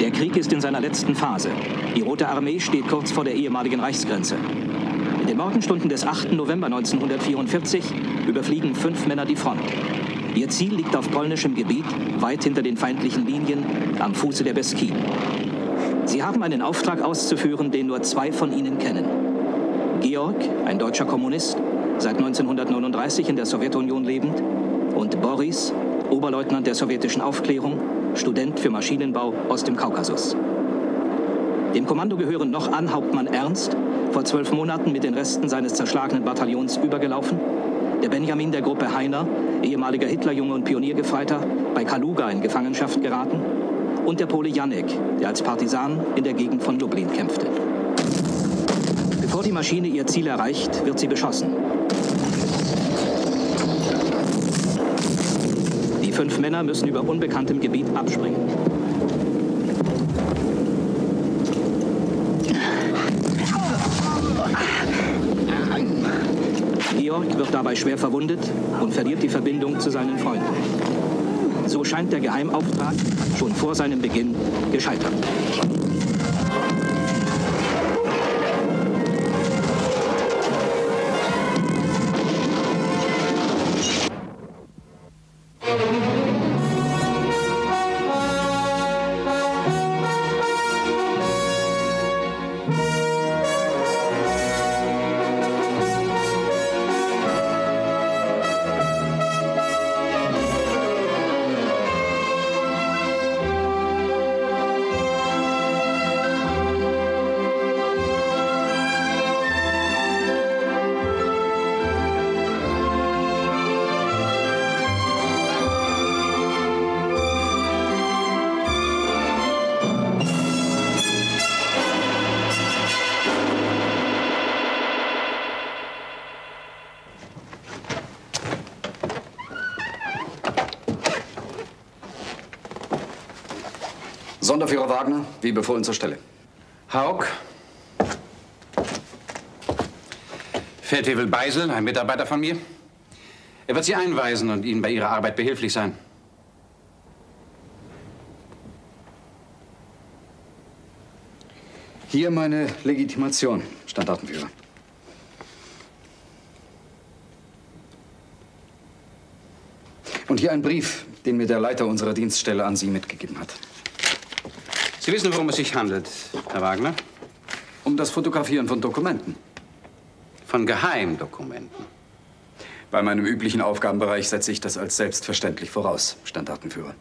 Der Krieg ist in seiner letzten Phase. Die Rote Armee steht kurz vor der ehemaligen Reichsgrenze. In den Morgenstunden des 8. November 1944 überfliegen 5 Männer die Front. Ihr Ziel liegt auf polnischem Gebiet, weit hinter den feindlichen Linien, am Fuße der Beskiden. Sie haben einen Auftrag auszuführen, den nur 2 von ihnen kennen. Georg, ein deutscher Kommunist, seit 1939 in der Sowjetunion lebend, und Boris, Oberleutnant der sowjetischen Aufklärung, Student für Maschinenbau aus dem Kaukasus. Dem Kommando gehören noch an Hauptmann Ernst, vor 12 Monaten mit den Resten seines zerschlagenen Bataillons übergelaufen, der Benjamin der Gruppe Heiner, ehemaliger Hitlerjunge und Pioniergefreiter, bei Kaluga in Gefangenschaft geraten, und der Pole Janek, der als Partisan in der Gegend von Lublin kämpfte. Bevor die Maschine ihr Ziel erreicht, wird sie beschossen. Die 5 Männer müssen über unbekanntem Gebiet abspringen. Georg wird dabei schwer verwundet und verliert die Verbindung zu seinen Freunden. So scheint der Geheimauftrag schon vor seinem Beginn gescheitert. Sonderführer Wagner, wie befohlen zur Stelle. Haug. Feldwebel Beisel, ein Mitarbeiter von mir. Er wird Sie einweisen und Ihnen bei Ihrer Arbeit behilflich sein. Hier meine Legitimation, Standartenführer. Und hier ein Brief, den mir der Leiter unserer Dienststelle an Sie mitgegeben hat. Sie wissen, worum es sich handelt, Herr Wagner? Um das Fotografieren von Dokumenten. Von Geheimdokumenten. Bei meinem üblichen Aufgabenbereich setze ich das als selbstverständlich voraus, Standartenführer.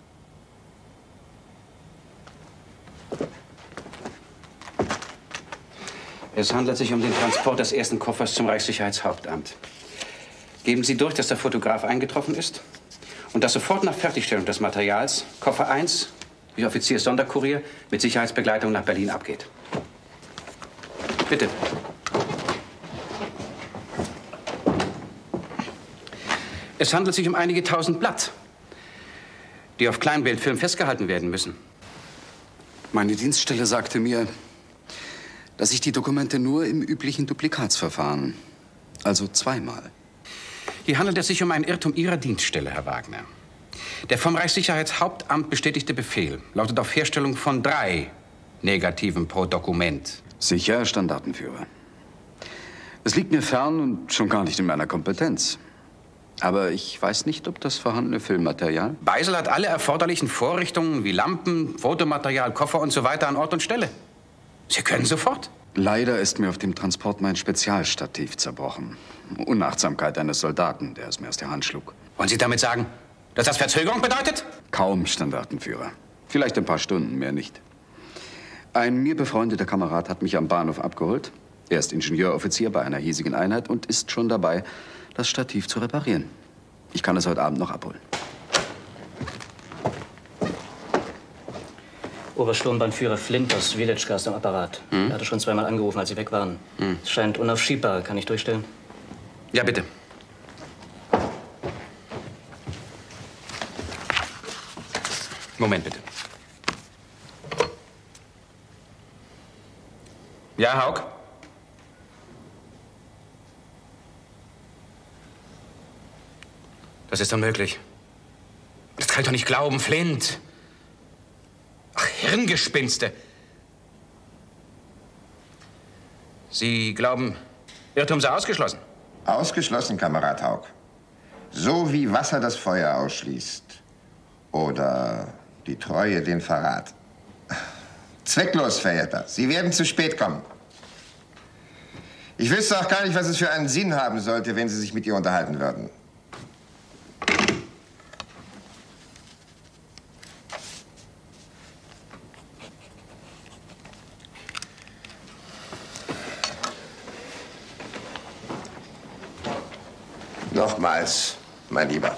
Es handelt sich um den Transport des ersten Koffers zum Reichssicherheitshauptamt. Geben Sie durch, dass der Fotograf eingetroffen ist und dass sofort nach Fertigstellung des Materials Koffer 1 wie Offizierssonderkurier mit Sicherheitsbegleitung nach Berlin abgeht. Bitte. Es handelt sich um einige tausend Blatt, die auf Kleinbildfilm festgehalten werden müssen. Meine Dienststelle sagte mir, dass ich die Dokumente nur im üblichen Duplikatsverfahren, also zweimal. Hier handelt es sich um einen Irrtum Ihrer Dienststelle, Herr Wagner. Der vom Reichssicherheitshauptamt bestätigte Befehl lautet auf Herstellung von 3 Negativen pro Dokument. Sicher, Standartenführer. Es liegt mir fern und schon gar nicht in meiner Kompetenz. Aber ich weiß nicht, ob das vorhandene Filmmaterial... Beisel hat alle erforderlichen Vorrichtungen wie Lampen, Fotomaterial, Koffer und so weiter an Ort und Stelle. Sie können sofort. Leider ist mir auf dem Transport mein Spezialstativ zerbrochen. Unachtsamkeit eines Soldaten, der es mir aus der Hand schlug. Wollen Sie damit sagen, dass das Verzögerung bedeutet? Kaum, Standartenführer. Vielleicht ein paar Stunden, mehr nicht. Ein mir befreundeter Kamerad hat mich am Bahnhof abgeholt. Er ist Ingenieuroffizier bei einer hiesigen Einheit und ist schon dabei, das Stativ zu reparieren. Ich kann es heute Abend noch abholen. Obersturmbannführer Flint aus Wilecka ist am Apparat. Er hatte schon zweimal angerufen, als Sie weg waren. Es scheint unaufschiebbar. Kann ich durchstellen? Ja, bitte. Moment, bitte. Ja, Haug? Das ist unmöglich. Das kann ich doch nicht glauben, Flint. Ach, Hirngespinste. Sie glauben, Irrtum sei ausgeschlossen? Ausgeschlossen, Kamerad Haug. So wie Wasser das Feuer ausschließt. Oder die Treue den Verrat. Zwecklos, Verehrter. Sie werden zu spät kommen. Ich wüsste auch gar nicht, was es für einen Sinn haben sollte, wenn Sie sich mit ihr unterhalten würden. Nochmals, mein Lieber.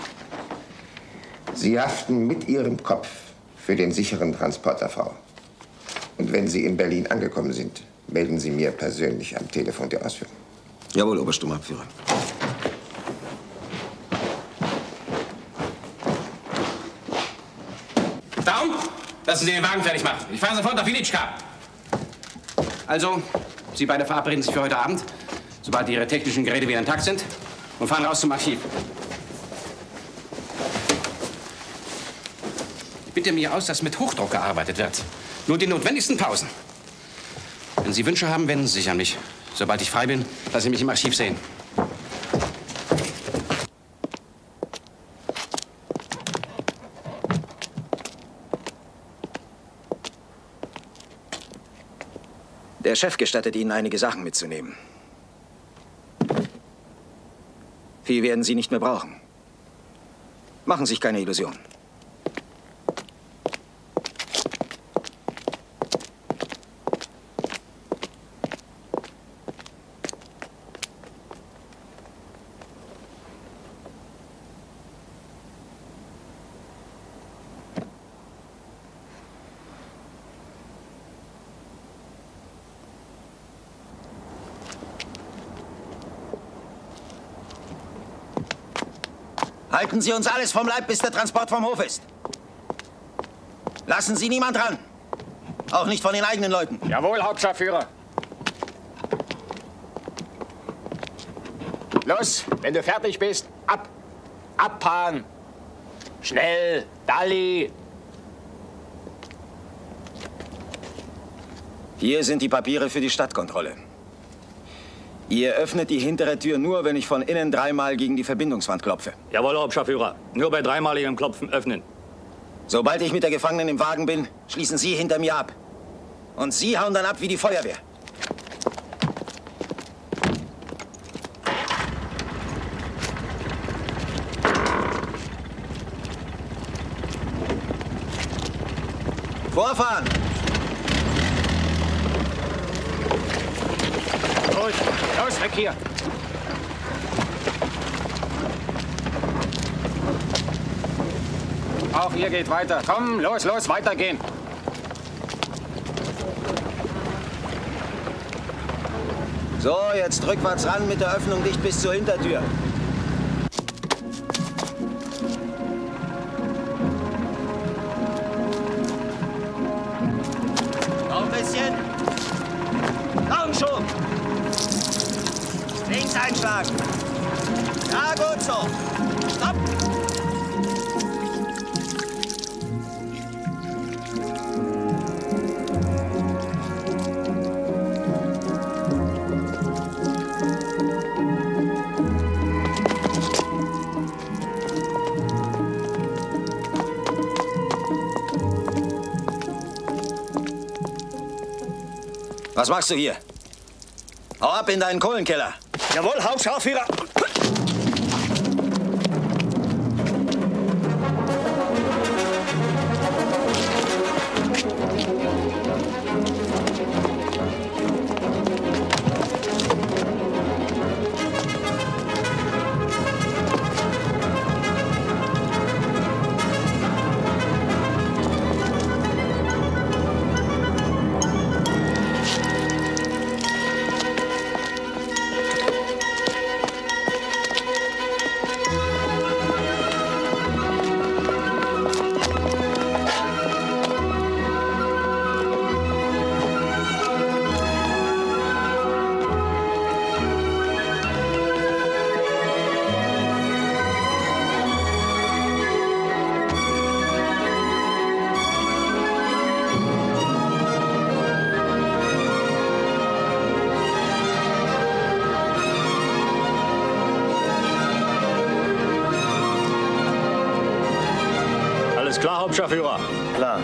Sie haften mit Ihrem Kopf für den sicheren Transport der Frau. Und wenn Sie in Berlin angekommen sind, melden Sie mir persönlich am Telefon die Ausführung. Jawohl, Obersturmabführer. Daum, lassen Sie den Wagen fertig machen. Ich fahre sofort nach Wilitschka. Also, Sie beide verabreden sich für heute Abend, sobald Ihre technischen Geräte wieder intakt sind, und fahren raus zum Archiv. Ich bitte mir aus, dass mit Hochdruck gearbeitet wird. Nur die notwendigsten Pausen. Wenn Sie Wünsche haben, wenden Sie sich an mich. Sobald ich frei bin, lassen Sie mich im Archiv sehen. Der Chef gestattet Ihnen, einige Sachen mitzunehmen. Viel werden Sie nicht mehr brauchen. Machen Sie sich keine Illusionen. Halten Sie uns alles vom Leib, bis der Transport vom Hof ist. Lassen Sie niemand ran. Auch nicht von den eigenen Leuten. Jawohl, Hauptscharführer. Los, wenn du fertig bist, ab. Abfahren. Schnell, Dalli. Hier sind die Papiere für die Stadtkontrolle. Ihr öffnet die hintere Tür nur, wenn ich von innen dreimal gegen die Verbindungswand klopfe. Jawohl, Hauptscharführer. Nur bei dreimaligem Klopfen öffnen. Sobald ich mit der Gefangenen im Wagen bin, schließen Sie hinter mir ab. Und Sie hauen dann ab wie die Feuerwehr. Vorfahren! Gut, los, weg hier. Auch ihr geht weiter. Komm, los, los, weitergehen. So, jetzt rückwärts ran mit der Öffnung dicht bis zur Hintertür. Noch ein bisschen. Daumenschub. Links einschlagen. Ja, gut so. Stopp. Was machst du hier? Hau ab in deinen Kohlenkeller. Jawohl, Hauptscharführer. Hauptscharführer. Klar.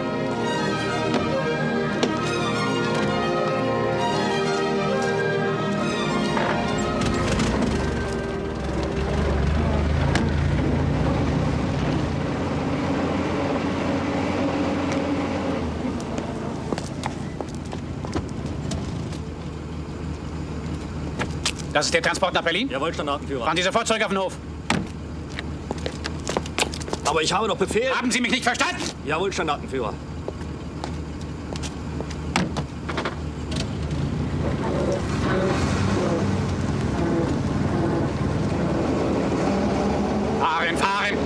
Das ist der Transport nach Berlin? Jawohl, Standartenführer. Fahren Sie sofort zurück auf den Hof. Aber ich habe doch Befehl. Haben Sie mich nicht verstanden? Jawohl, Standartenführer. Fahren, fahren!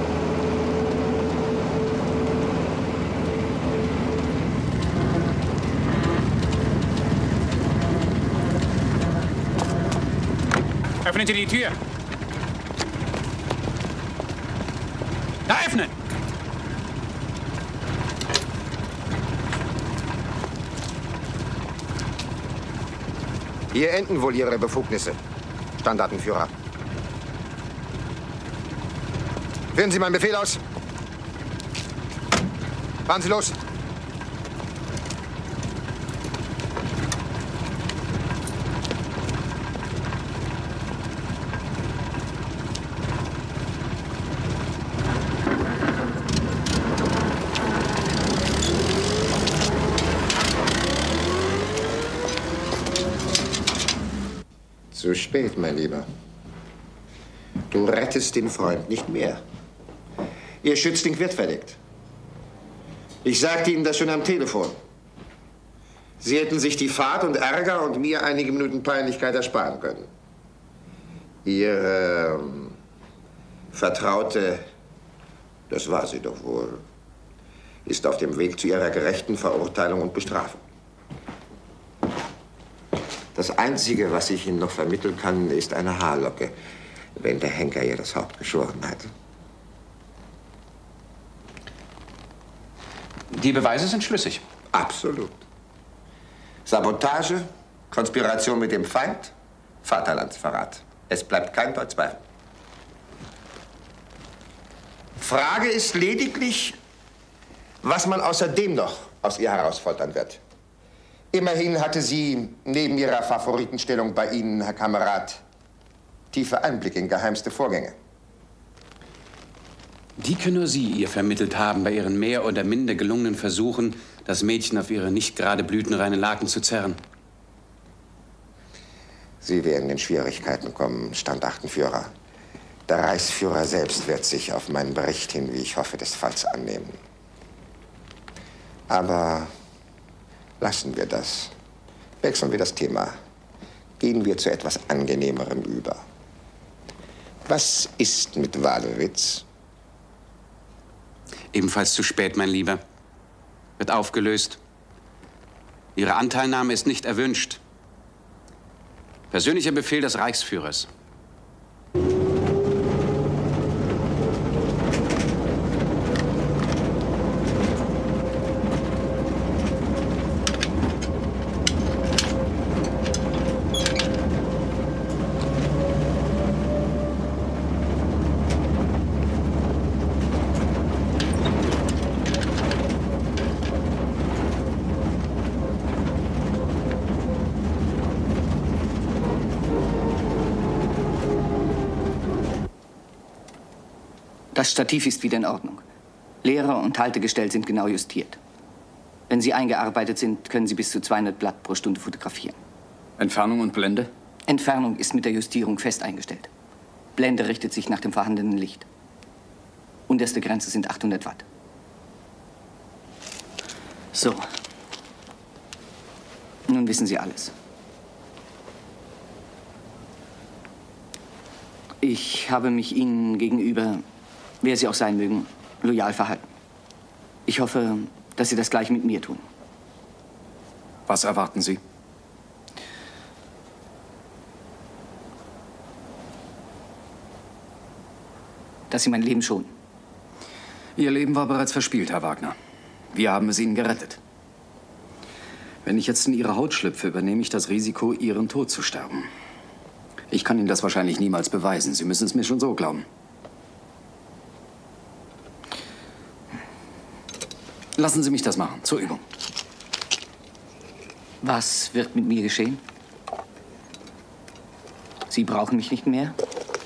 Öffnen Sie die Tür. Da öffnen! Hier enden wohl Ihre Befugnisse, Standartenführer. Führen Sie meinen Befehl aus. Fahren Sie los. Zu spät, mein Lieber. Du rettest den Freund nicht mehr. Ihr Schützling wird verdeckt. Ich sagte Ihnen das schon am Telefon. Sie hätten sich die Fahrt und Ärger und mir einige Minuten Peinlichkeit ersparen können. Ihre Vertraute, das war sie doch wohl, ist auf dem Weg zu ihrer gerechten Verurteilung und Bestrafung. Das Einzige, was ich Ihnen noch vermitteln kann, ist eine Haarlocke, wenn der Henker ihr das Haupt geschoren hat. Die Beweise sind schlüssig. Absolut. Sabotage, Konspiration mit dem Feind, Vaterlandsverrat. Es bleibt kein Deut Zweifel. Frage ist lediglich, was man außerdem noch aus ihr herausfoltern wird. Immerhin hatte sie neben ihrer Favoritenstellung bei Ihnen, Herr Kamerad, tiefe Einblicke in geheimste Vorgänge. Die können nur Sie ihr vermittelt haben bei Ihren mehr oder minder gelungenen Versuchen, das Mädchen auf ihre nicht gerade blütenreinen Laken zu zerren. Sie werden in Schwierigkeiten kommen, Standartenführer. Der Reichsführer selbst wird sich auf meinen Bericht hin, wie ich hoffe, des Falls annehmen. Aber lassen wir das. Wechseln wir das Thema. Gehen wir zu etwas Angenehmerem über. Was ist mit Wadewitz? Ebenfalls zu spät, mein Lieber. Wird aufgelöst. Ihre Anteilnahme ist nicht erwünscht. Persönlicher Befehl des Reichsführers. Das Stativ ist wieder in Ordnung. Lehrer und Haltegestell sind genau justiert. Wenn Sie eingearbeitet sind, können Sie bis zu 200 Blatt pro Stunde fotografieren. Entfernung und Blende? Entfernung ist mit der Justierung fest eingestellt. Blende richtet sich nach dem vorhandenen Licht. Unterste Grenze sind 800 Watt. So. Nun wissen Sie alles. Ich habe mich Ihnen gegenüber, wer Sie auch sein mögen, loyal verhalten. Ich hoffe, dass Sie das gleich mit mir tun. Was erwarten Sie? Dass Sie mein Leben schonen. Ihr Leben war bereits verspielt, Herr Wagner. Wir haben es Ihnen gerettet. Wenn ich jetzt in Ihre Haut schlüpfe, übernehme ich das Risiko, Ihren Tod zu sterben. Ich kann Ihnen das wahrscheinlich niemals beweisen. Sie müssen es mir schon so glauben. Lassen Sie mich das machen, zur Übung. Was wird mit mir geschehen? Sie brauchen mich nicht mehr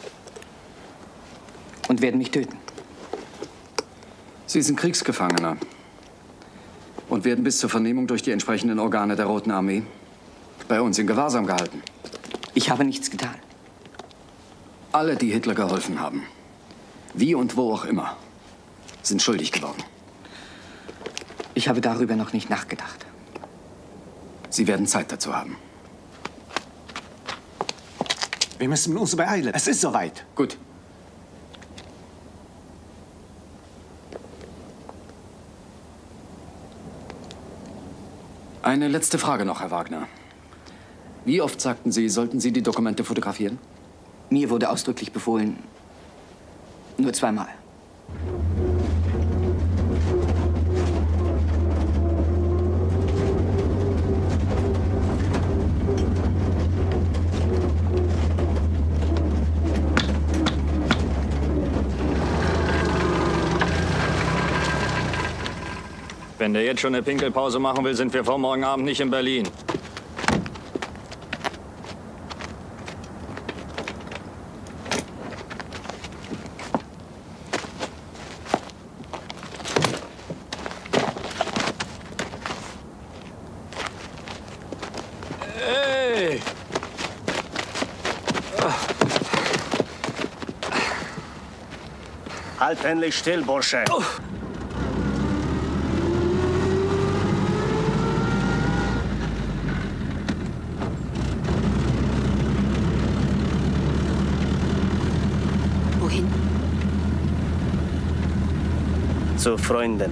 und werden mich töten. Sie sind Kriegsgefangener und werden bis zur Vernehmung durch die entsprechenden Organe der Roten Armee bei uns in Gewahrsam gehalten. Ich habe nichts getan. Alle, die Hitler geholfen haben, wie und wo auch immer, sind schuldig geworden. Ich habe darüber noch nicht nachgedacht. Sie werden Zeit dazu haben. Wir müssen uns beeilen. Es ist soweit. Gut. Eine letzte Frage noch, Herr Wagner. Wie oft sagten Sie, sollten Sie die Dokumente fotografieren? Mir wurde ausdrücklich befohlen, nur 2-mal. Wenn der jetzt schon eine Pinkelpause machen will, sind wir vor morgen Abend nicht in Berlin. Hey! Halt endlich still, Bursche. Wohin? Zu Freunden.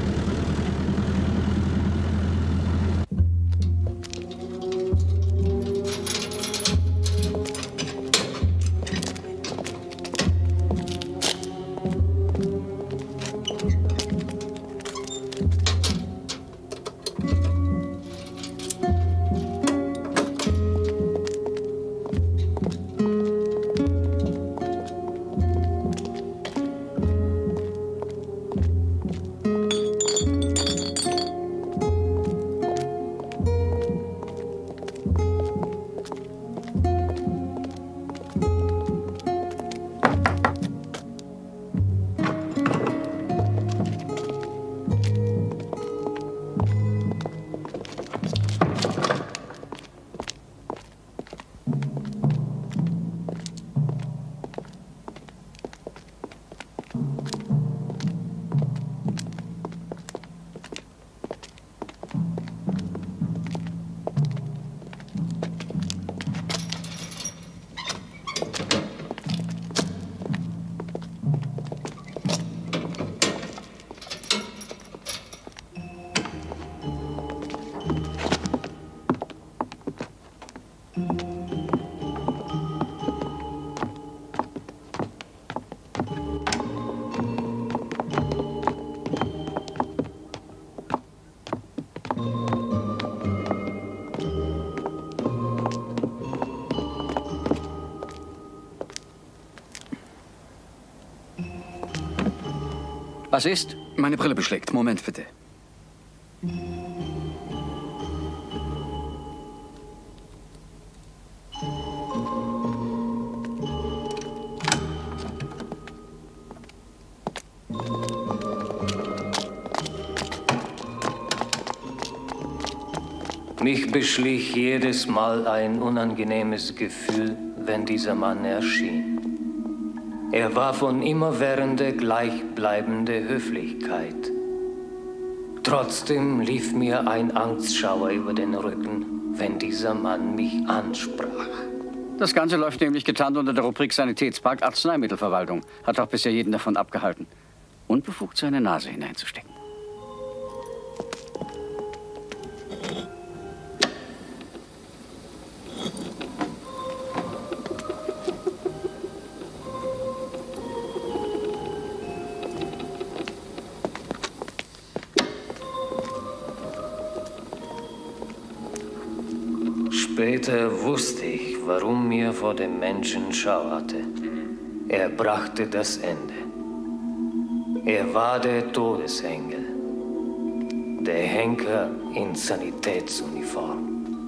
Was ist? Meine Brille beschlägt. Moment, bitte. Mich beschlich jedes Mal ein unangenehmes Gefühl, wenn dieser Mann erschien. Er war von immerwährender, gleichbleibender Höflichkeit. Trotzdem lief mir ein Angstschauer über den Rücken, wenn dieser Mann mich ansprach. Das Ganze läuft nämlich getarnt unter der Rubrik Sanitätspark Arzneimittelverwaltung. Hat auch bisher jeden davon abgehalten, unbefugt seine Nase hineinzustecken. Später wusste ich, warum mir vor dem Menschen schauerte. Er brachte das Ende. Er war der Todesengel. Der Henker in Sanitätsuniform.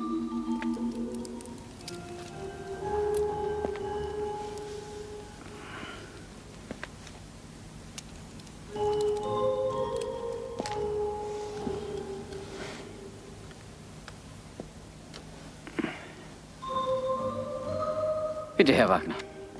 Bitte, Herr Wagner.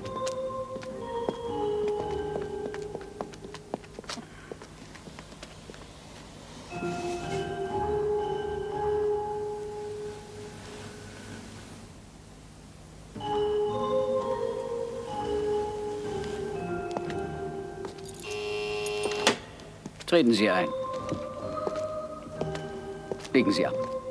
Treten Sie ein. Legen Sie ab.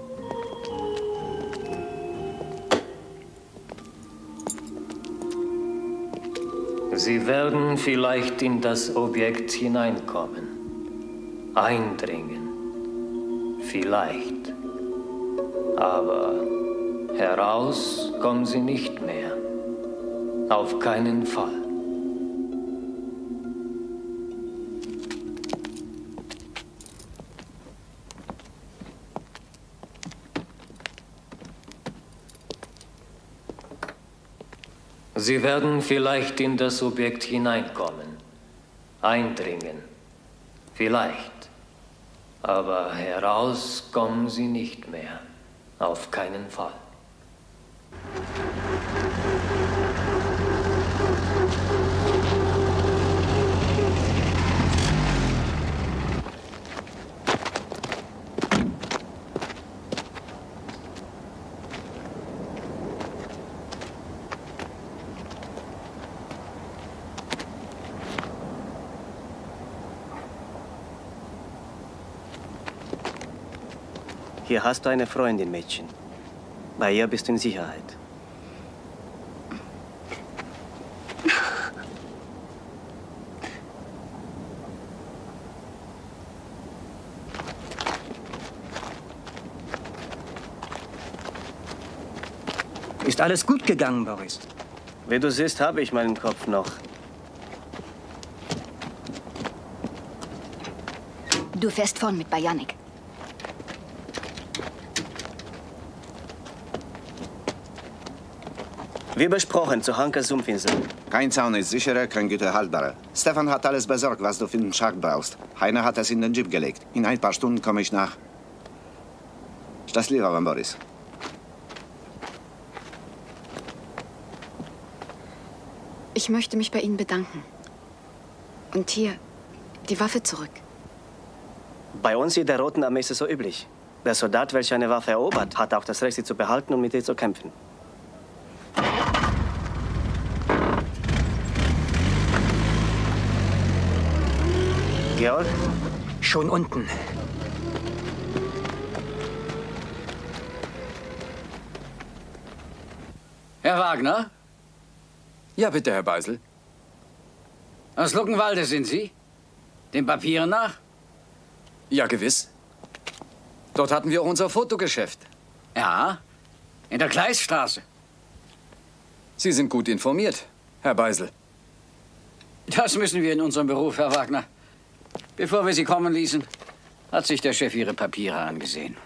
Sie werden vielleicht in das Objekt hineinkommen, eindringen, vielleicht. Aber heraus kommen Sie nicht mehr. Auf keinen Fall. Sie werden vielleicht in das Objekt hineinkommen, eindringen, vielleicht. Aber heraus kommen Sie nicht mehr, auf keinen Fall. Hier hast du eine Freundin, Mädchen. Bei ihr bist du in Sicherheit. Ist alles gut gegangen, Boris? Wie du siehst, habe ich meinen Kopf noch. Du fährst vorn mit Bajanik. Wie besprochen, zu Hankers Sumpfinsel. Kein Zaun ist sicherer, kein Gitter haltbarer. Stefan hat alles besorgt, was du für den Schacht brauchst. Heiner hat es in den Jeep gelegt. In ein paar Stunden komme ich nach. Szczęśliwa wam, Boris. Ich möchte mich bei Ihnen bedanken. Und hier, die Waffe zurück. Bei uns in der Roten Armee ist es so üblich. Der Soldat, welcher eine Waffe erobert, hat auch das Recht, sie zu behalten und mit ihr zu kämpfen. Georg? Schon unten. Herr Wagner? Ja, bitte, Herr Beisel. Aus Luckenwalde sind Sie? Den Papieren nach? Ja, gewiss. Dort hatten wir auch unser Fotogeschäft. Ja, in der Gleisstraße. Sie sind gut informiert, Herr Beisel. Das müssen wir in unserem Beruf, Herr Wagner. Bevor wir Sie kommen ließen, hat sich der Chef Ihre Papiere angesehen.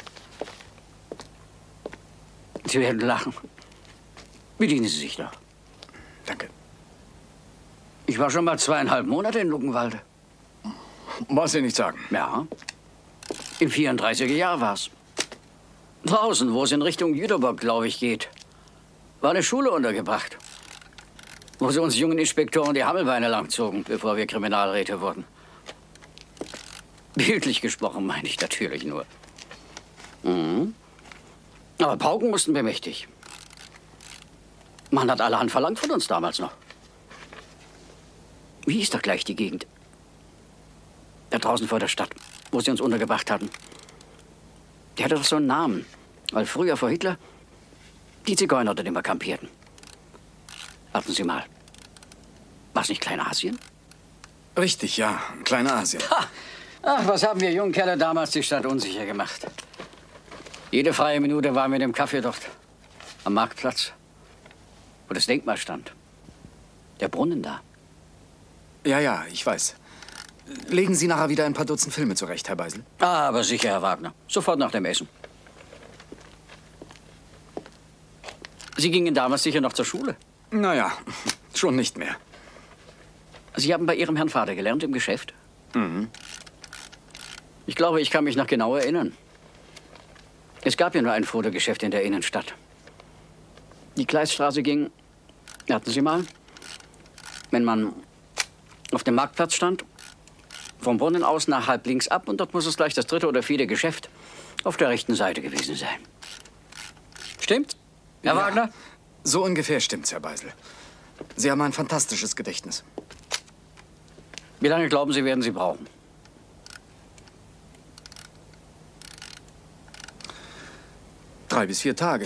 Sie werden lachen. Bedienen Sie sich doch. Danke. Ich war schon mal 2,5 Monate in Luckenwalde. Was Sie nicht sagen. Ja. Im 34er Jahr war's. Draußen, wo es in Richtung Jüterbock, glaube ich, geht, war eine Schule untergebracht, wo sie uns jungen Inspektoren die Hammelbeine langzogen, bevor wir Kriminalräte wurden. Bildlich gesprochen meine ich natürlich nur. Mhm. Aber Pauken mussten wir mächtig. Man hat allerhand verlangt von uns damals noch. Wie hieß doch gleich die Gegend? Da draußen vor der Stadt, wo sie uns untergebracht hatten. Die hatte doch so einen Namen, weil früher vor Hitler die Zigeuner dort immer kampierten. Warten Sie mal. War es nicht Kleinasien? Richtig, ja. Kleinasien. Ha! Ach, was haben wir jungen Kerle damals die Stadt unsicher gemacht. Jede freie Minute war mit dem Kaffee dort. Am Marktplatz, wo das Denkmal stand. Der Brunnen da. Ja, ja, ich weiß. legen Sie nachher wieder ein paar Dutzend Filme zurecht, Herr Beisel. Aber sicher, Herr Wagner. Sofort nach dem Essen. Sie gingen damals sicher noch zur Schule? Naja, schon nicht mehr. Sie haben bei Ihrem Herrn Vater gelernt im Geschäft? Mhm. Ich glaube, ich kann mich noch genau erinnern. Es gab ja nur ein Fotogeschäft in der Innenstadt. Die Kleiststraße ging, hatten Sie mal, wenn man auf dem Marktplatz stand, vom Brunnen aus nach halb links ab und dort muss es gleich das 3. oder 4. Geschäft auf der rechten Seite gewesen sein. Stimmt, Herr Wagner? So ungefähr stimmt's, Herr Beisel. Sie haben ein fantastisches Gedächtnis. Wie lange glauben Sie, werden Sie brauchen? Drei bis 4 Tage.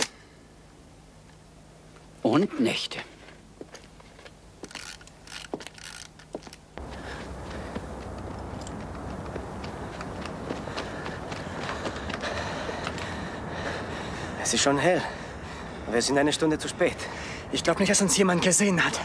Und Nächte. Es ist schon hell. Wir sind eine Stunde zu spät. Ich glaube nicht, dass uns jemand gesehen hat.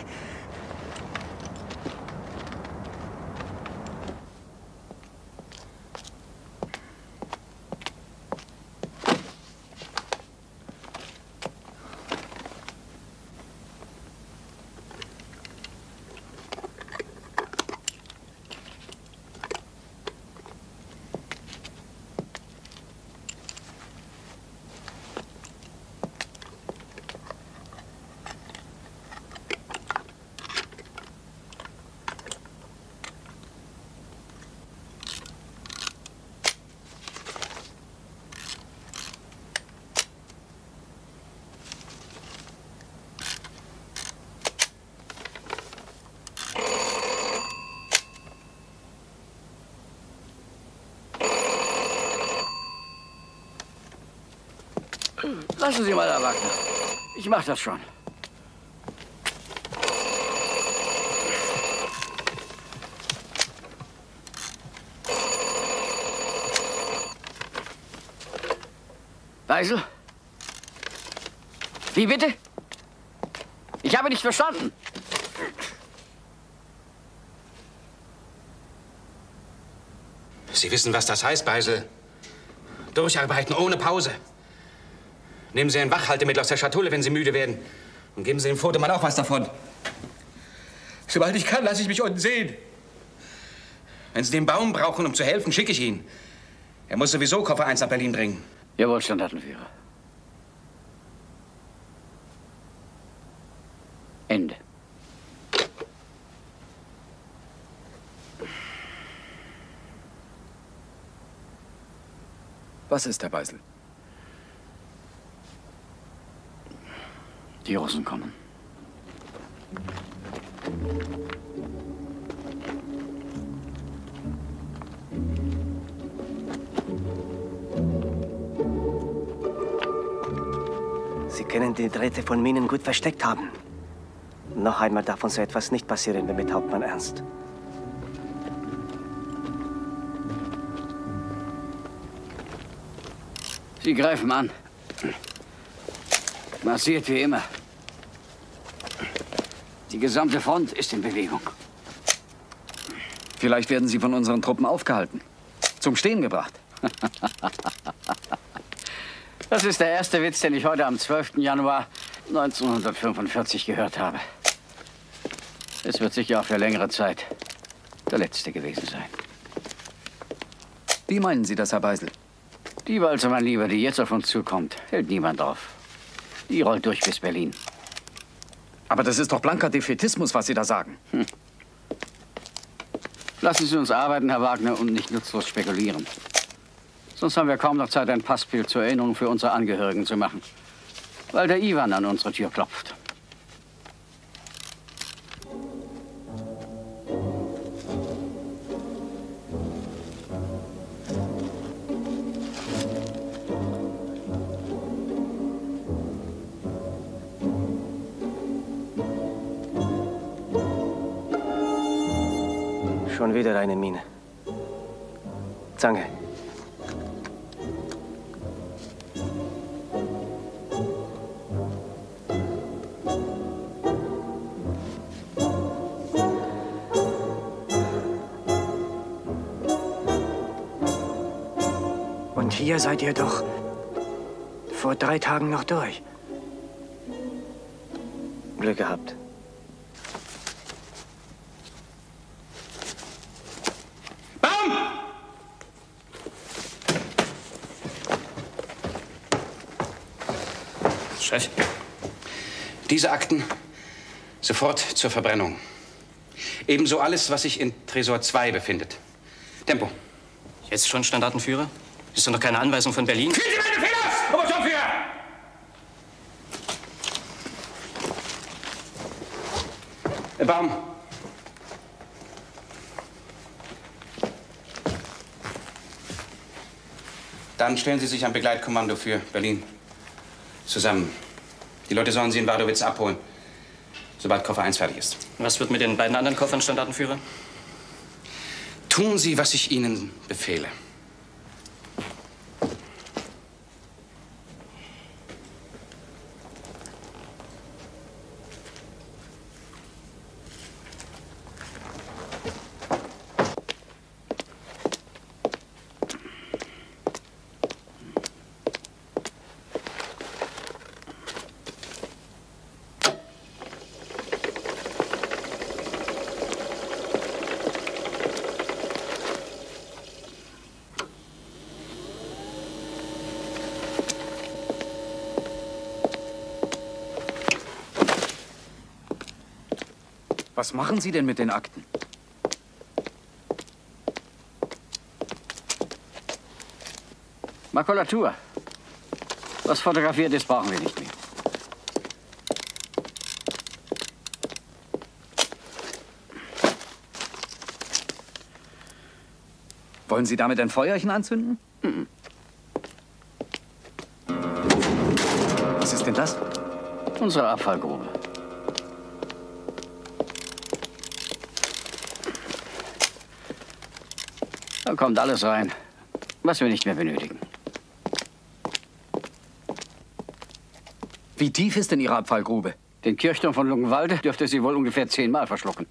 Lassen Sie mal, Herr Wagner. Ich mach das schon. Beisel? Wie bitte? Ich habe nicht verstanden. Sie wissen, was das heißt, Beisel. Durcharbeiten ohne Pause. Nehmen Sie ein Wachhaltemittel aus der Schatulle, wenn Sie müde werden. Und geben Sie dem Fotomann auch was davon. Sobald ich kann, lasse ich mich unten sehen. Wenn Sie den Baum brauchen, um zu helfen, schicke ich ihn. Er muss sowieso Koffer 1 nach Berlin bringen. Jawohl, Standartenführer. Ende. Was ist, Herr Beisel? Die Russen kommen. Sie können die Drähte von Minen gut versteckt haben. Noch einmal darf uns so etwas nicht passieren, damit Hauptmann Ernst. Sie greifen an. Massiert wie immer. Die gesamte Front ist in Bewegung. Vielleicht werden Sie von unseren Truppen aufgehalten. Zum Stehen gebracht. Das ist der erste Witz, den ich heute am 12. Januar 1945 gehört habe. Es wird sicher auch für längere Zeit der letzte gewesen sein. Wie meinen Sie das, Herr Beisel? Die Walze, mein Lieber, die jetzt auf uns zukommt, hält niemand auf. Die rollt durch bis Berlin. Aber das ist doch blanker Defätismus, was Sie da sagen. Lassen Sie uns arbeiten, Herr Wagner, und nicht nutzlos spekulieren. Sonst haben wir kaum noch Zeit, ein Passbild zur Erinnerung für unsere Angehörigen zu machen. Weil der Iwan an unsere Tür klopft. Schon wieder eine Mine. Zange. Und hier seid ihr doch vor 3 Tagen noch durch. Glück gehabt. Baum! Chef, diese Akten sofort zur Verbrennung. Ebenso alles, was sich in Tresor 2 befindet. Tempo. Jetzt schon, Standartenführer? Ist doch noch keine Anweisung von Berlin? Führen Sie meine Befehle aus, Obersturmführer! Baum. Dann stellen Sie sich ein Begleitkommando für Berlin zusammen. Die Leute sollen Sie in Wadowitz abholen, sobald Koffer 1 fertig ist. Was wird mit den beiden anderen Koffern, Standartenführer? Tun Sie, was ich Ihnen befehle. Was machen Sie denn mit den Akten? Makulatur. Was fotografiert ist, brauchen wir nicht mehr. Wollen Sie damit ein Feuerchen anzünden? Mhm. Was ist denn das? Unsere Abfallgrube. Da kommt alles rein, was wir nicht mehr benötigen. Wie tief ist denn Ihre Abfallgrube? Den Kirchturm von Luckenwalde dürfte sie wohl ungefähr 10-mal verschlucken.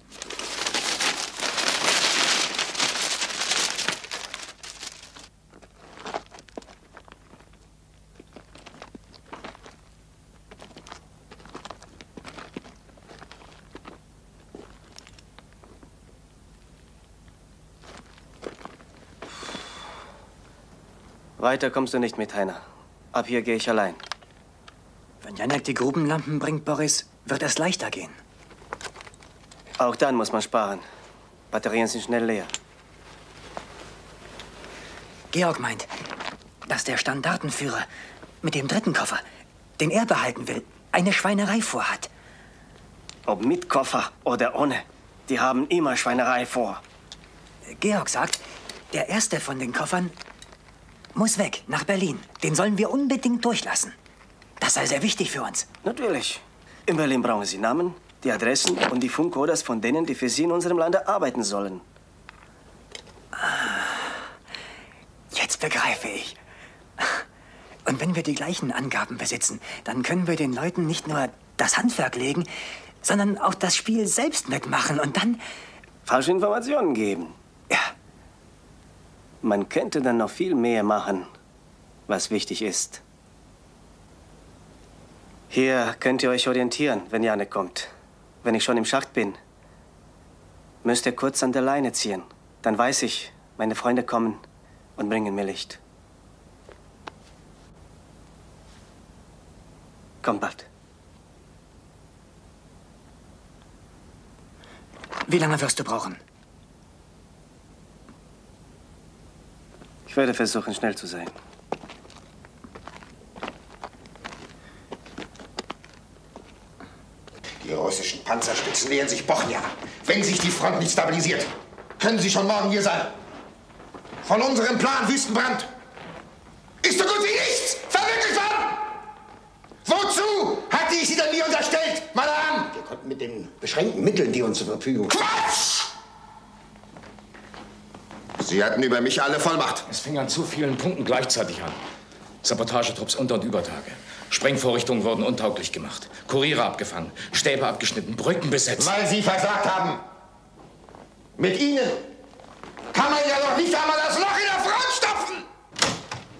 Weiter kommst du nicht mit, Heiner. Ab hier gehe ich allein. Wenn Janek die Grubenlampen bringt, Boris, wird es leichter gehen. Auch dann muss man sparen. Batterien sind schnell leer. Georg meint, dass der Standartenführer mit dem 3. Koffer, den er behalten will, eine Schweinerei vorhat. Ob mit Koffer oder ohne, die haben immer Schweinerei vor. Georg sagt, der erste von den Koffern muss weg, nach Berlin. Den sollen wir unbedingt durchlassen. Das sei sehr wichtig für uns. Natürlich. In Berlin brauchen Sie Namen, die Adressen und die Funkcodes von denen, die für Sie in unserem Lande arbeiten sollen. Jetzt begreife ich. Und wenn wir die gleichen Angaben besitzen, dann können wir den Leuten nicht nur das Handwerk legen, sondern auch das Spiel selbst mitmachen und dann falsche Informationen geben. Ja. Man könnte dann noch viel mehr machen, was wichtig ist. Hier könnt ihr euch orientieren, wenn Janek kommt. Wenn ich schon im Schacht bin, müsst ihr kurz an der Leine ziehen. Dann weiß ich, meine Freunde kommen und bringen mir Licht. Kommt bald. Wie lange wirst du brauchen? Ich werde versuchen, schnell zu sein. Die russischen Panzerstützen nähern sich Bochnia. Wenn sich die Front nicht stabilisiert, können sie schon morgen hier sein. Von unserem Plan Wüstenbrand ist so gut wie nichts verwirklicht worden. Wozu hatte ich Sie denn mir unterstellt, meine Herren? Wir konnten mit den beschränkten Mitteln, die uns zur Verfügung stehen. Quatsch! Sie hatten über mich alle Vollmacht. Es fing an zu vielen Punkten gleichzeitig an. Sabotagetrupps Unter- und Übertage. Sprengvorrichtungen wurden untauglich gemacht. Kuriere abgefangen, Stäbe abgeschnitten, Brücken besetzt. Weil Sie versagt haben. Mit Ihnen kann man ja noch nicht einmal das Loch in der Front stopfen.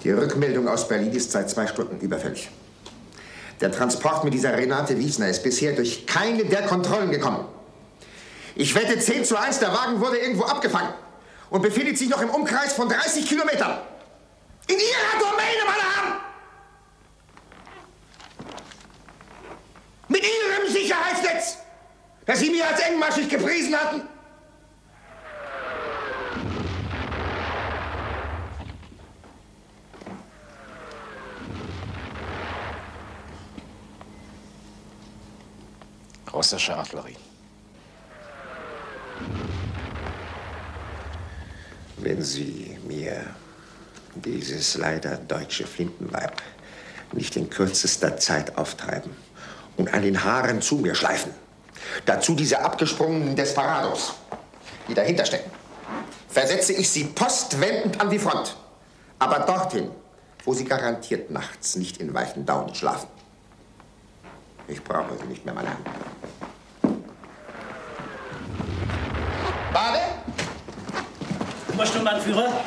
Die Rückmeldung aus Berlin ist seit 2 Stunden überfällig. Der Transport mit dieser Renate Wiesner ist bisher durch keine der Kontrollen gekommen. Ich wette 10:1, der Wagen wurde irgendwo abgefangen und befindet sich noch im Umkreis von 30 Kilometern. In Ihrer Domäne, meine Herren! Mit Ihrem Sicherheitsnetz, das Sie mir als engmaschig gepriesen hatten. Russische Artillerie. Wenn Sie mir dieses leider deutsche Flintenweib nicht in kürzester Zeit auftreiben und an den Haaren zu mir schleifen, dazu diese abgesprungenen Desperados, die dahinter stecken, versetze ich Sie postwendend an die Front. Aber dorthin, wo Sie garantiert nachts nicht in weichen Daunen schlafen. Ich brauche Sie nicht mehr, meine Herren. Bade? Obersturmbannführer?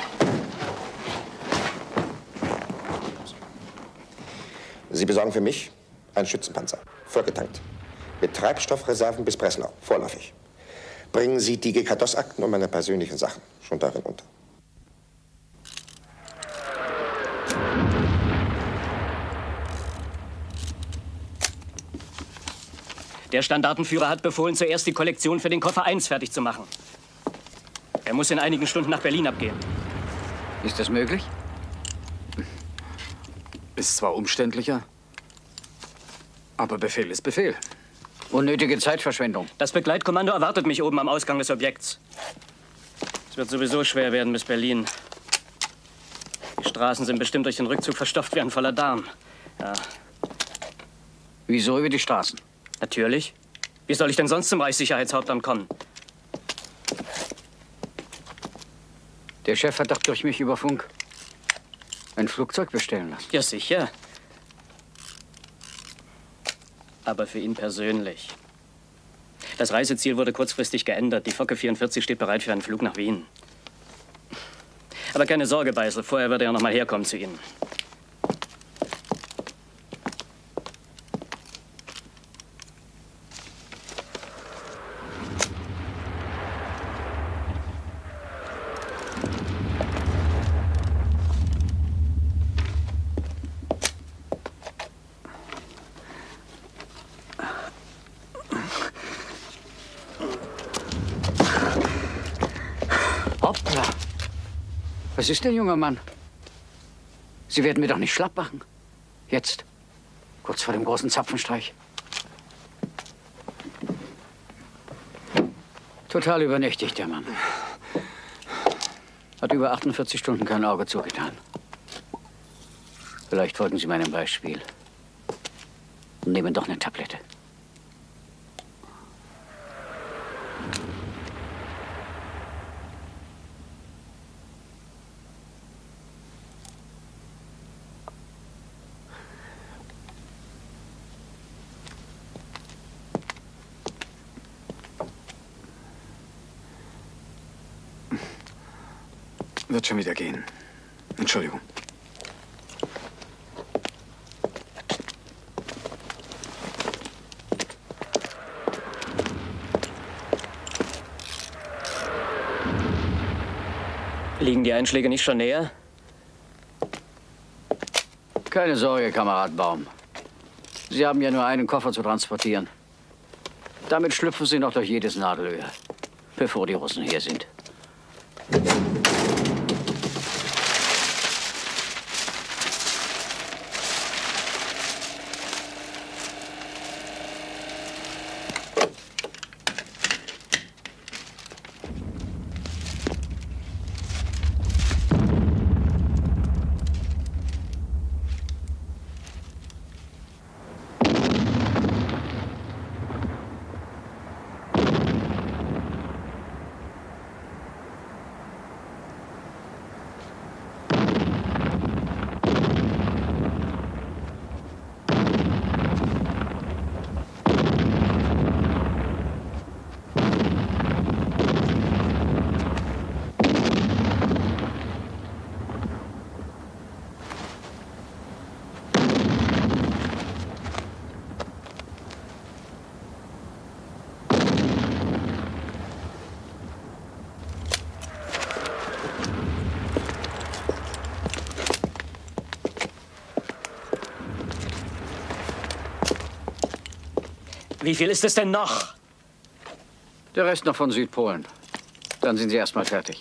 Sie besorgen für mich einen Schützenpanzer, vollgetankt, mit Treibstoffreserven bis Breslau, vorläufig. Bringen Sie die GK-DOS-Akten und meine persönlichen Sachen schon darin unter. Der Standartenführer hat befohlen, zuerst die Kollektion für den Koffer 1 fertig zu machen. Er muss in einigen Stunden nach Berlin abgehen. Ist das möglich? Ist zwar umständlicher, aber Befehl ist Befehl. Unnötige Zeitverschwendung. Das Begleitkommando erwartet mich oben am Ausgang des Objekts. Es wird sowieso schwer werden bis Berlin. Die Straßen sind bestimmt durch den Rückzug verstopft wie ein voller Darm. Ja. Wieso über die Straßen? Natürlich. Wie soll ich denn sonst zum Reichssicherheitshauptamt kommen? Der Chef hat doch durch mich über Funk ein Flugzeug bestellen lassen. Ja, sicher. Aber für ihn persönlich. Das Reiseziel wurde kurzfristig geändert. Die Fokke 44 steht bereit für einen Flug nach Wien. Aber keine Sorge, Beisel. Vorher wird er ja noch mal herkommen zu Ihnen. Hoppla. Was ist denn, junger Mann? Sie werden mir doch nicht schlapp machen. Jetzt, kurz vor dem großen Zapfenstreich. Total übernächtigt, der Mann. Hat über 48 Stunden kein Auge zugetan. Vielleicht folgen Sie meinem Beispiel und nehmen doch eine Tablette. Wird schon wieder gehen. Entschuldigung. Liegen die Einschläge nicht schon näher? Keine Sorge, Kamerad Baum. Sie haben ja nur einen Koffer zu transportieren. Damit schlüpfen Sie noch durch jedes Nadelöhr, bevor die Russen hier sind. Wie viel ist es denn noch? Der Rest noch von Südpolen. Dann sind Sie erstmal fertig.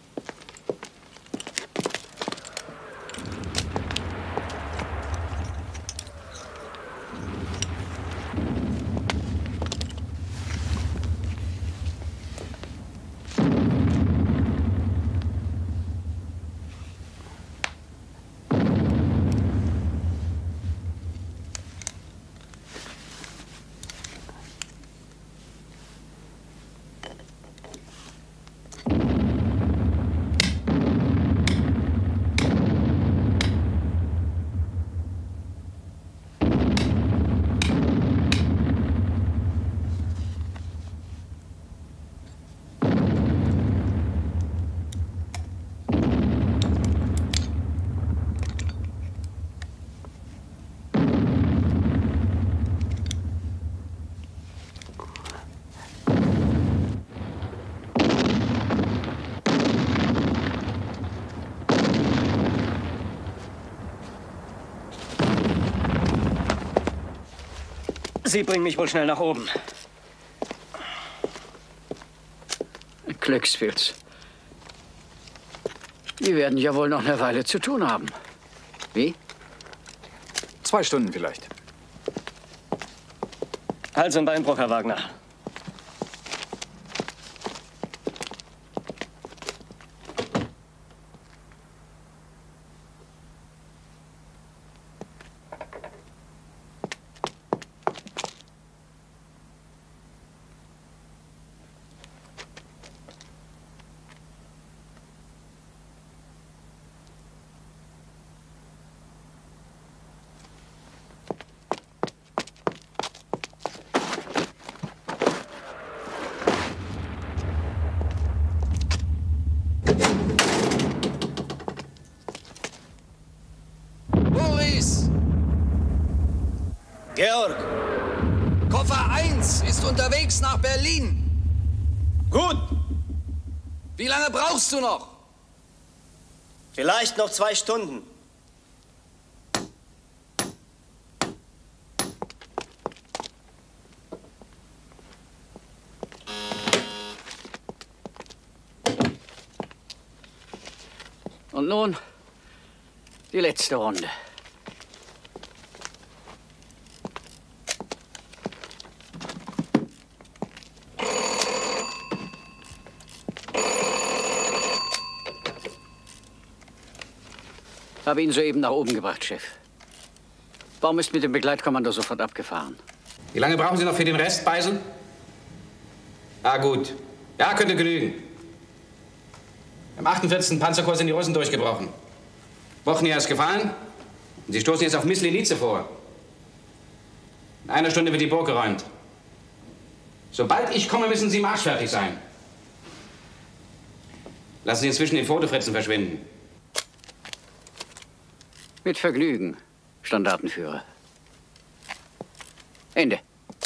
Sie bringen mich wohl schnell nach oben. Glückspilz. Die werden ja wohl noch eine Weile zu tun haben. Wie? 2 Stunden vielleicht. Hals- und Beinbruch, Herr Wagner. Georg, Koffer 1 ist unterwegs nach Berlin. Gut. Wie lange brauchst du noch? Vielleicht noch 2 Stunden. Und nun die letzte Runde. Habe ihn soeben nach oben gebracht, Chef. Warum ist mit dem Begleitkommando sofort abgefahren? Wie lange brauchen Sie noch für den Rest, Beisel? Ah, gut. Ja, könnte genügen. Im 48. Panzerkorps sind die Russen durchgebrochen. Bochnia ist gefallen und Sie stoßen jetzt auf Myslenice vor. In einer Stunde wird die Burg geräumt. Sobald ich komme, müssen Sie marschfertig sein. Lassen Sie inzwischen den Fotofritzen verschwinden. Mit Vergnügen, Standartenführer. Ende.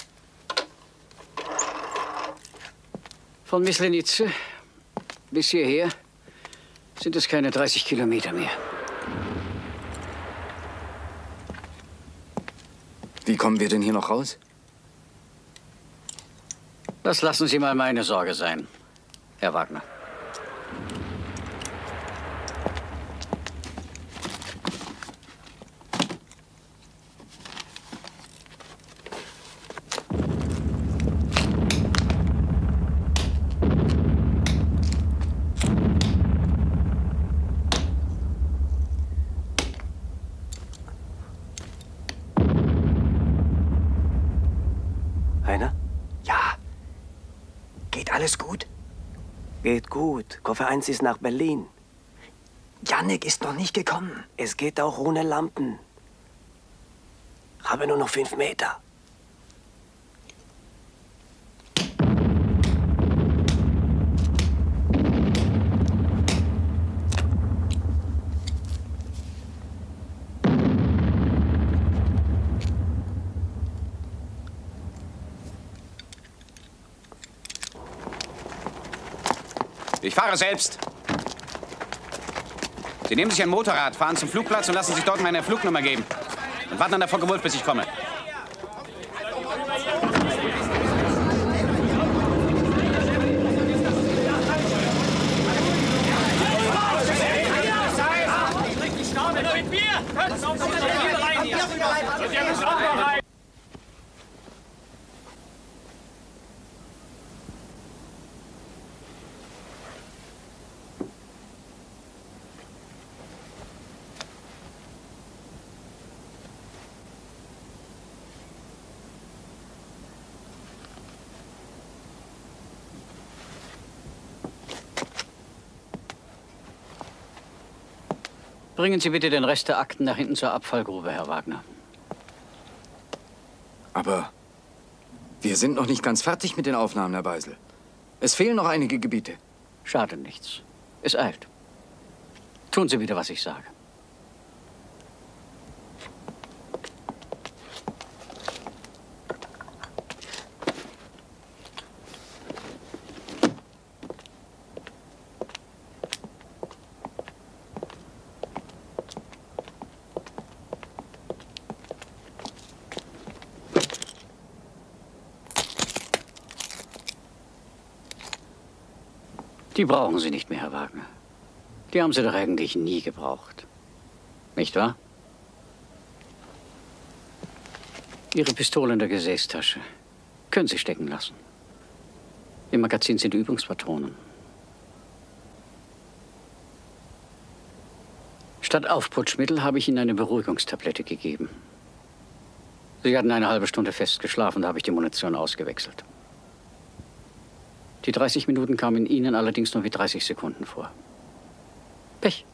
Von Myslenice bis hierher sind es keine 30 Kilometer mehr. Wie kommen wir denn hier noch raus? Das lassen Sie mal meine Sorge sein, Herr Wagner. Alles gut? Geht gut. Koffer 1 ist nach Berlin. Jannik ist noch nicht gekommen. Es geht auch ohne Lampen. Habe nur noch 5 Meter. Ich fahre selbst. Sie nehmen sich ein Motorrad, fahren zum Flugplatz und lassen sich dort meine Flugnummer geben. Und warten an der Focke-Wulf, bis ich komme. Bringen Sie bitte den Rest der Akten nach hinten zur Abfallgrube, Herr Wagner. Aber wir sind noch nicht ganz fertig mit den Aufnahmen, Herr Beisel. Es fehlen noch einige Gebiete. Schadet nichts. Es eilt. Tun Sie wieder, was ich sage. Die brauchen Sie nicht mehr, Herr Wagner. Die haben Sie doch eigentlich nie gebraucht. Nicht wahr? Ihre Pistole in der Gesäßtasche. Können Sie stecken lassen. Im Magazin sind Übungspatronen. Statt Aufputschmittel habe ich Ihnen eine Beruhigungstablette gegeben. Sie hatten eine halbe Stunde festgeschlafen, da habe ich die Munition ausgewechselt. Die 30 Minuten kamen Ihnen allerdings nur wie 30 Sekunden vor. Pech.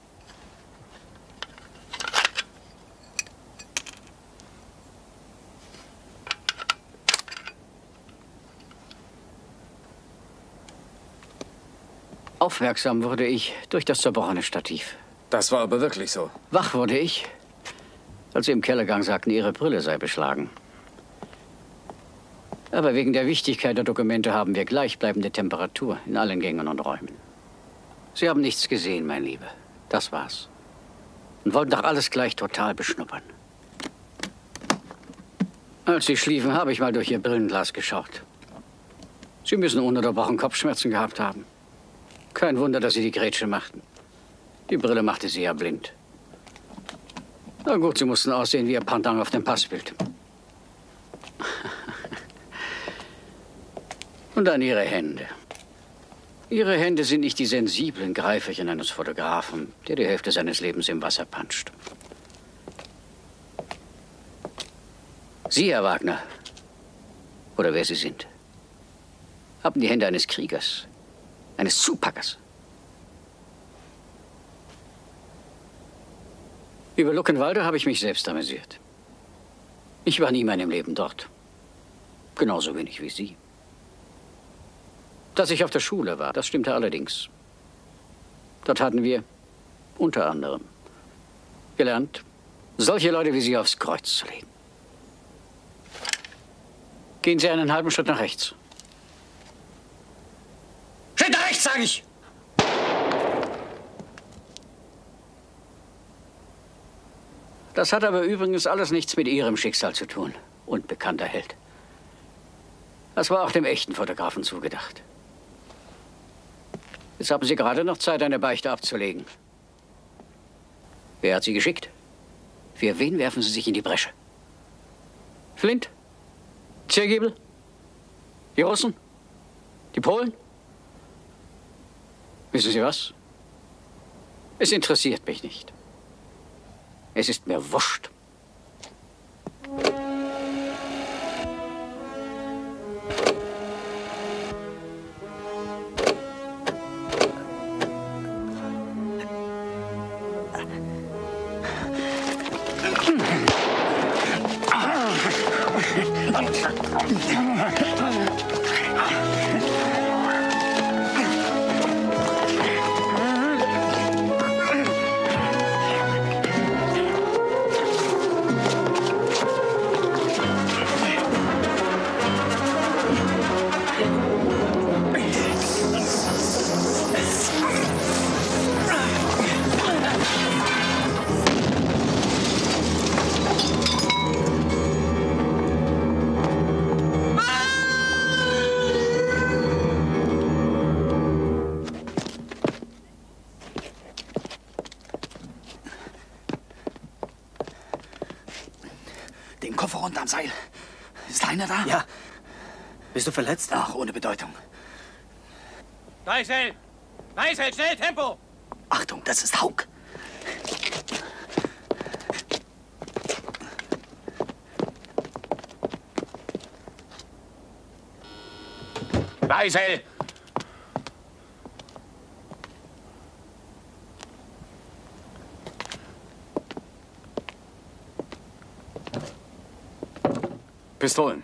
Aufmerksam wurde ich durch das zerbrochene Stativ. Das war aber wirklich so. Wach wurde ich, als Sie im Kellergang sagten, Ihre Brille sei beschlagen. Aber wegen der Wichtigkeit der Dokumente haben wir gleichbleibende Temperatur in allen Gängen und Räumen. Sie haben nichts gesehen, mein Lieber. Das war's. Und wollten doch alles gleich total beschnuppern. Als Sie schliefen, habe ich mal durch Ihr Brillenglas geschaut. Sie müssen ununterbrochen Kopfschmerzen gehabt haben. Kein Wunder, dass Sie die Grätsche machten. Die Brille machte Sie ja blind. Na gut, Sie mussten aussehen wie Ihr Pendant auf dem Passbild. Und dann Ihre Hände. Ihre Hände sind nicht die sensiblen Greiferchen eines Fotografen, der die Hälfte seines Lebens im Wasser panscht. Sie, Herr Wagner, oder wer Sie sind, haben die Hände eines Kriegers, eines Zupackers. Über Luckenwalde habe ich mich selbst amüsiert. Ich war nie in meinem Leben dort. Genauso wenig wie Sie. Dass ich auf der Schule war, das stimmte allerdings. Dort hatten wir unter anderem gelernt, solche Leute wie Sie aufs Kreuz zu legen. Gehen Sie einen halben Schritt nach rechts. Schritt nach rechts, sage ich! Das hat aber übrigens alles nichts mit Ihrem Schicksal zu tun, unbekannter Held. Das war auch dem echten Fotografen zugedacht. Jetzt haben Sie gerade noch Zeit, eine Beichte abzulegen. Wer hat Sie geschickt? Für wen werfen Sie sich in die Bresche? Flint? Ziergiebel? Die Russen? Die Polen? Wissen Sie was? Es interessiert mich nicht. Es ist mir wurscht. Den Koffer runter am Seil. Ist Heiner da? Ja. Bist du verletzt? Ach, ohne Bedeutung. Weisel! Weisel, schnell, Tempo! Achtung, das ist Haug. Weisel! Pistolen.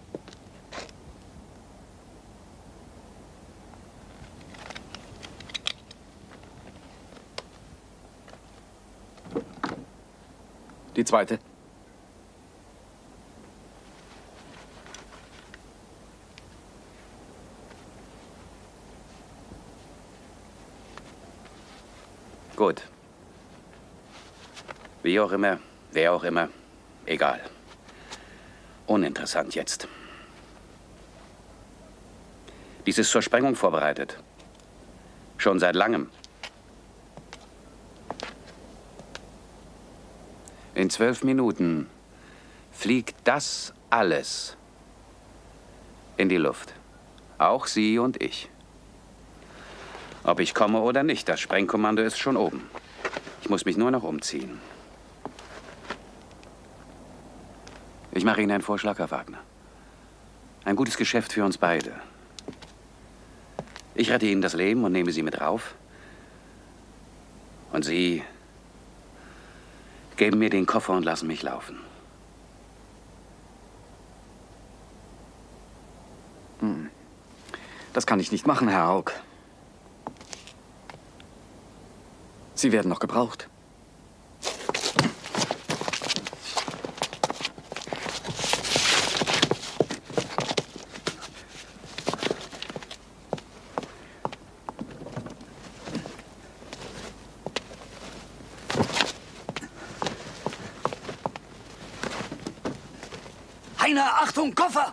Die zweite. Gut. Wie auch immer, wer auch immer, egal. Uninteressant jetzt. Dies ist zur Sprengung vorbereitet. Schon seit langem. In 12 Minuten fliegt das alles in die Luft. Auch Sie und ich. Ob ich komme oder nicht, das Sprengkommando ist schon oben. Ich muss mich nur noch umziehen. Ich mache Ihnen einen Vorschlag, Herr Wagner. Ein gutes Geschäft für uns beide. Ich rette Ihnen das Leben und nehme Sie mit rauf. Und Sie geben mir den Koffer und lassen mich laufen. Das kann ich nicht machen, Herr Haug. Sie werden noch gebraucht. Heiner, Achtung, Koffer!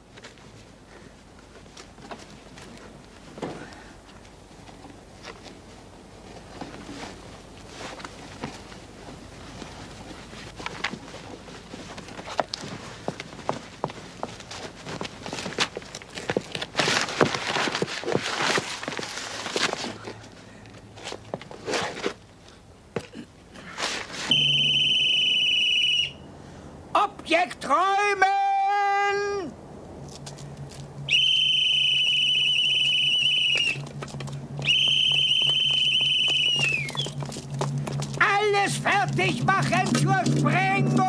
Objekt räumen! Alles fertig machen zur Sprengung!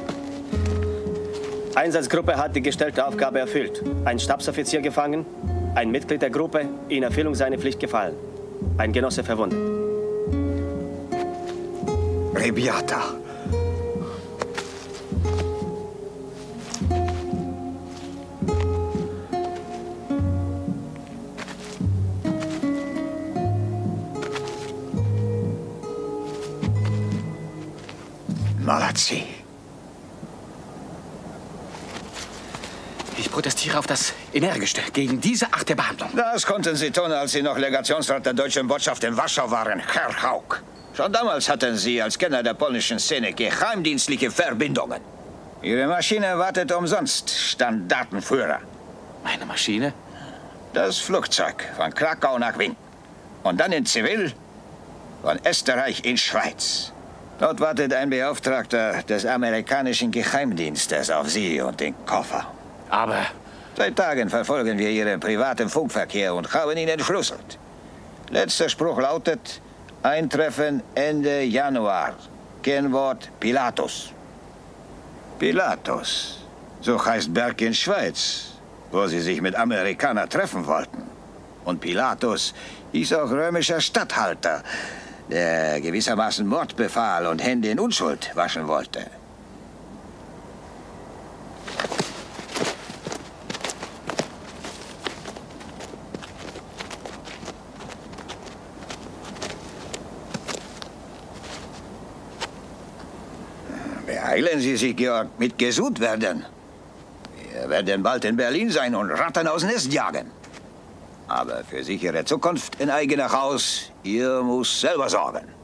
Einsatzgruppe hat die gestellte Aufgabe erfüllt. Ein Stabsoffizier gefangen, Ein Mitglied der Gruppe, in Erfüllung seiner Pflicht gefallen. Ein Genosse verwundet. Rebiata. Malazzi. Ich protestiere auf das Energischste gegen diese Art der Behandlung. Das konnten Sie tun, als Sie noch Legationsrat der deutschen Botschaft in Warschau waren, Herr Haug. Schon damals hatten Sie als Kenner der polnischen Szene geheimdienstliche Verbindungen. Ihre Maschine wartet umsonst, Standartenführer. Meine Maschine? Das Flugzeug von Krakau nach Wien. Und dann in Zivil von Österreich in Schweiz. Dort wartet ein Beauftragter des amerikanischen Geheimdienstes auf Sie und den Koffer. Aber... Seit Tagen verfolgen wir Ihren privaten Funkverkehr und haben ihn entschlüsselt. Letzter Spruch lautet, Eintreffen Ende Januar. Kennwort Pilatus. Pilatus. So heißt Berg in Schweiz, wo Sie sich mit Amerikanern treffen wollten. Und Pilatus hieß auch römischer Statthalter, der gewissermaßen Mord befahl und Hände in Unschuld waschen wollte. Beeilen Sie sich, Georg, mit gesund werden. Wir werden bald in Berlin sein und Ratten aus dem Nest jagen. Aber für sichere Zukunft in eigener Haus, ihr muss selber sorgen.